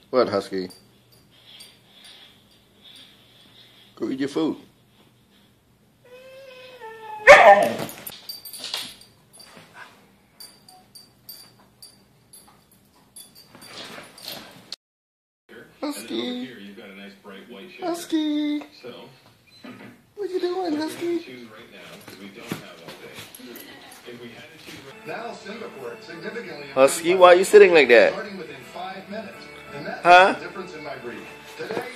What, Husky? Go eat your food. Husky. Here you've got a nice bright white shaver. Husky. So, What you doing, Husky? choose right now because we don't have all day. If we had to choose right now, Singapore significantly Husky, why are you sitting like that? starting within 5 minutes. And that Huh? makes a difference in my breathing. Today,